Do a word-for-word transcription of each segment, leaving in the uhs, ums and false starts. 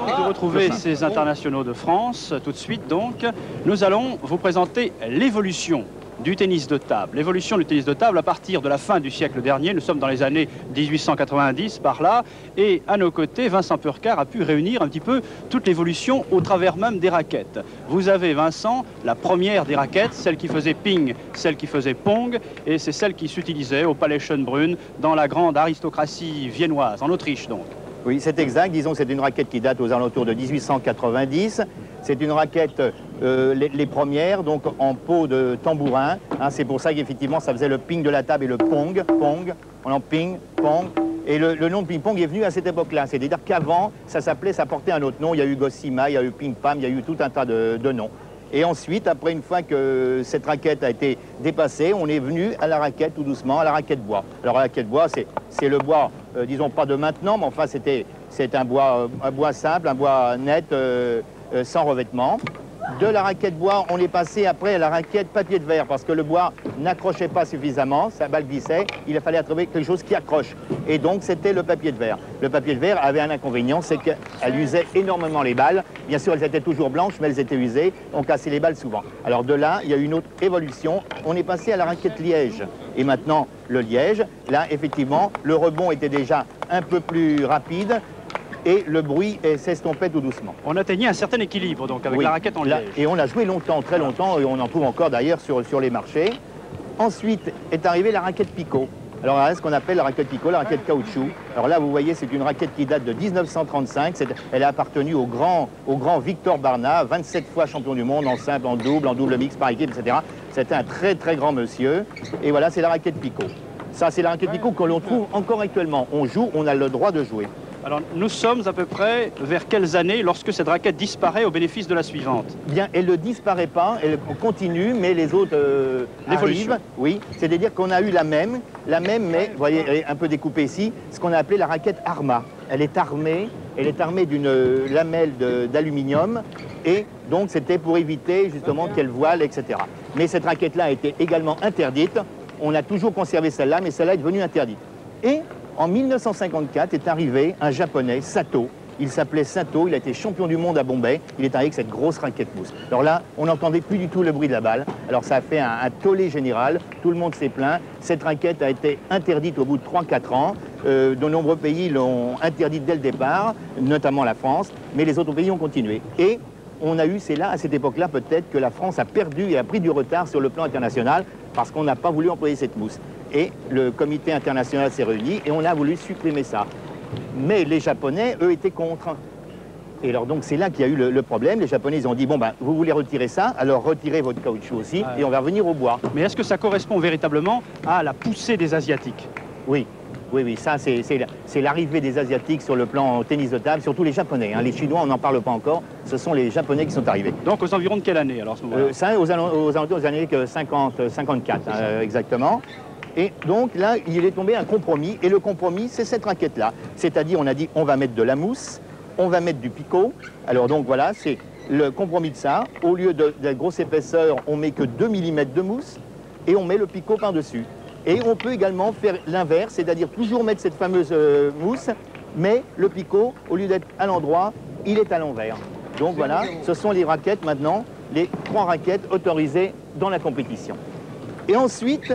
de retrouver ces internationaux de France. Tout de suite, donc, nous allons vous présenter l'évolution du tennis de table. L'évolution du tennis de table à partir de la fin du siècle dernier. Nous sommes dans les années mille huit cent quatre-vingt-dix, par là. Et à nos côtés, Vincent Purcar a pu réunir un petit peu toute l'évolution au travers même des raquettes. Vous avez, Vincent, la première des raquettes, celle qui faisait ping, celle qui faisait pong, et c'est celle qui s'utilisait au Palais Schönbrunn, dans la grande aristocratie viennoise, en Autriche donc. Oui, c'est exact. Disons que c'est une raquette qui date aux alentours de mille huit cent quatre-vingt-dix. C'est une raquette, euh, les, les premières, donc en peau de tambourin. Hein, c'est pour ça qu'effectivement, ça faisait le ping de la table et le pong. Pong, on en ping, pong. Et le, le nom de ping-pong est venu à cette époque-là. C'est-à-dire qu'avant, ça s'appelait, ça portait un autre nom. Il y a eu Gossamer, il y a eu ping-pam, il y a eu tout un tas de, de noms. Et ensuite, après, une fois que cette raquette a été dépassée, on est venu à la raquette tout doucement, à la raquette bois. Alors, la raquette bois, c'est le bois, euh, disons pas de maintenant, mais enfin, c'était un bois, un bois simple, un bois net, euh, euh, sans revêtement. De la raquette bois, on est passé après à la raquette papier de verre, parce que le bois n'accrochait pas suffisamment, sa balle glissait, il fallait trouver quelque chose qui accroche. Et donc, c'était le papier de verre. Le papier de verre avait un inconvénient, c'est qu'elle usait énormément les balles. Bien sûr, elles étaient toujours blanches, mais elles étaient usées, on cassait les balles souvent. Alors de là, il y a eu une autre évolution. On est passé à la raquette liège. Et maintenant, le liège, là, effectivement, le rebond était déjà un peu plus rapide, et le bruit s'estompait tout doucement. On atteignait un certain équilibre, donc, avec oui, la raquette en liège. Là, et on a joué longtemps, très longtemps, et on en trouve encore d'ailleurs sur, sur les marchés. Ensuite est arrivée la raquette picot. Alors là, ce qu'on appelle la raquette picot, la raquette caoutchouc. Alors là, vous voyez, c'est une raquette qui date de mille neuf cent trente-cinq. Elle a appartenu au grand, au grand Victor Barna, vingt-sept fois champion du monde en simple, en double, en double mix par équipe, et cetera. C'était un très, très grand monsieur. Et voilà, c'est la raquette picot. Ça, c'est la raquette picot que l'on trouve encore actuellement. On joue, on a le droit de jouer. Alors, nous sommes à peu près vers quelles années lorsque cette raquette disparaît au bénéfice de la suivante? Bien, elle ne disparaît pas, elle continue, mais les autres euh, arrivent. Oui, c'est-à-dire qu'on a eu la même, la même, mais vous voyez, elle est un peu découpée ici, ce qu'on a appelé la raquette Arma. Elle est armée, elle est armée d'une lamelle d'aluminium, et donc c'était pour éviter justement qu'elle voile, et cetera. Mais cette raquette-là a été également interdite. On a toujours conservé celle-là, mais celle-là est devenue interdite. Et en mille neuf cent cinquante-quatre est arrivé un japonais, Sato. Il s'appelait Sato, il a été champion du monde à Bombay. Il est arrivé avec cette grosse raquette mousse. Alors là, on n'entendait plus du tout le bruit de la balle. Alors ça a fait un, un tollé général. Tout le monde s'est plaint. Cette raquette a été interdite au bout de trois quatre ans. Euh, de nombreux pays l'ont interdite dès le départ, notamment la France. Mais les autres pays ont continué. Et on a eu, c'est là, à cette époque-là, peut-être que la France a perdu et a pris du retard sur le plan international parce qu'on n'a pas voulu employer cette mousse. Et le comité international s'est réuni et on a voulu supprimer ça. Mais les Japonais, eux, étaient contre. Et alors donc c'est là qu'il y a eu le, le problème. Les Japonais, ils ont dit, bon ben, vous voulez retirer ça, alors retirez votre caoutchouc aussi, ah, et on va revenir au bois. Mais est-ce que ça correspond véritablement à la poussée des Asiatiques? Oui. Oui, oui, ça, c'est l'arrivée des Asiatiques sur le plan tennis de table, surtout les Japonais. Hein. Les Chinois, on n'en parle pas encore. Ce sont les Japonais qui sont arrivés. Donc, aux environs de quelle année, alors, à ce moment-là? euh, Ça, aux, aux alentours des années cinquante, cinquante-quatre, hein, exactement. Et donc, là, il est tombé un compromis. Et le compromis, c'est cette raquette-là. C'est-à-dire, on a dit, on va mettre de la mousse, on va mettre du picot. Alors, donc, voilà, c'est le compromis de ça. Au lieu de, de la grosse épaisseur, on met que deux millimètres de mousse et on met le picot par-dessus. Et on peut également faire l'inverse, c'est-à-dire toujours mettre cette fameuse euh, mousse, mais le picot, au lieu d'être à l'endroit, il est à l'envers. Donc voilà, ce sont les raquettes maintenant, les trois raquettes autorisées dans la compétition. Et ensuite,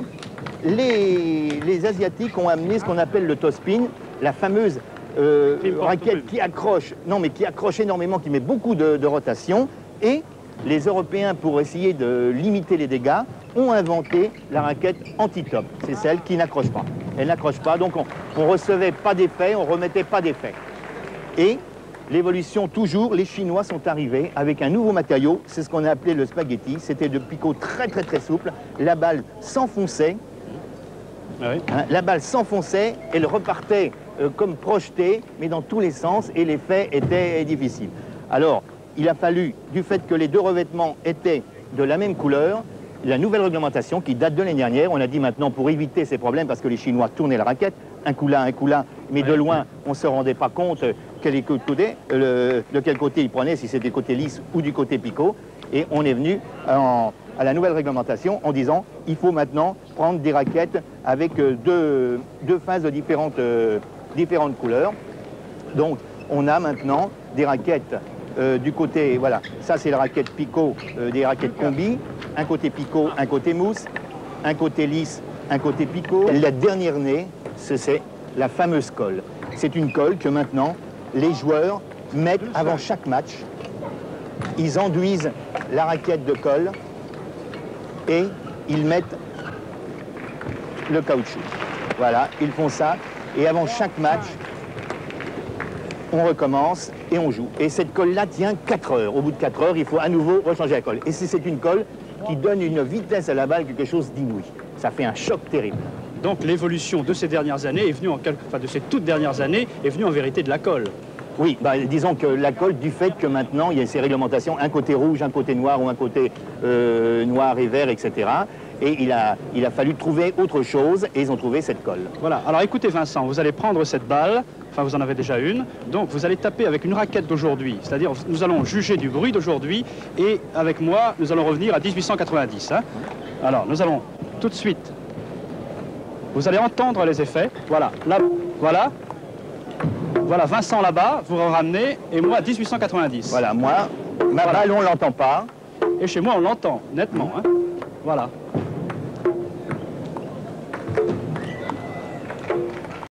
les, les Asiatiques ont amené ce qu'on appelle le toe spin, la fameuse euh, raquette qui accroche, non mais qui accroche énormément, qui met beaucoup de, de rotation, et les Européens, pour essayer de limiter les dégâts, ont inventé la raquette anti-top. C'est celle qui n'accroche pas. Elle n'accroche pas, donc on ne recevait pas d'effet, on ne remettait pas d'effet. Et l'évolution, toujours, les Chinois sont arrivés avec un nouveau matériau, c'est ce qu'on a appelé le spaghetti. C'était de picot très très très souple. La balle s'enfonçait, ah oui. hein, la balle s'enfonçait, elle repartait euh, comme projetée, mais dans tous les sens, et l'effet était difficile. Alors, il a fallu, du fait que les deux revêtements étaient de la même couleur, la nouvelle réglementation qui date de l'année dernière, on a dit maintenant pour éviter ces problèmes, parce que les Chinois tournaient la raquette, un coup là, un coup là, mais de loin, on ne se rendait pas compte quel côté, le, de quel côté ils prenaient, si c'était côté lisse ou du côté picot. Et on est venu en, à la nouvelle réglementation en disant il faut maintenant prendre des raquettes avec deux, deux phases de différentes, euh, différentes couleurs. Donc on a maintenant des raquettes euh, du côté, voilà, ça c'est la raquette picot, euh, des raquettes combi, un côté picot, un côté mousse, un côté lisse, un côté picot. La dernière née, c'est la fameuse colle. C'est une colle que maintenant les joueurs mettent avant chaque match. Ils enduisent la raquette de colle et ils mettent le caoutchouc. Voilà, ils font ça et avant chaque match, on recommence et on joue. Et cette colle-là tient quatre heures. Au bout de quatre heures, il faut à nouveau rechanger la colle. Et c'est une colle qui donne une vitesse à la balle, quelque chose d'inouï. Ça fait un choc terrible. Donc l'évolution de ces dernières années est venue en quelque... enfin, de ces toutes dernières années est venue en vérité de la colle. Oui, bah, disons que la colle, du fait que maintenant il y a ces réglementations, un côté rouge, un côté noir ou un côté euh, noir et vert, et cetera. Et il a, il a fallu trouver autre chose et ils ont trouvé cette colle. Voilà, alors écoutez Vincent, vous allez prendre cette balle, enfin vous en avez déjà une, donc vous allez taper avec une raquette d'aujourd'hui, c'est-à-dire nous allons juger du bruit d'aujourd'hui et avec moi nous allons revenir à mille huit cent quatre-vingt-dix. Hein. Alors nous allons tout de suite, vous allez entendre les effets, voilà, là, voilà, voilà Vincent là-bas, vous ramenez et moi mille huit cent quatre-vingt-dix. Voilà, moi, ma voilà. balle on ne l'entend pas. Et chez moi on l'entend nettement, hein. Voilà.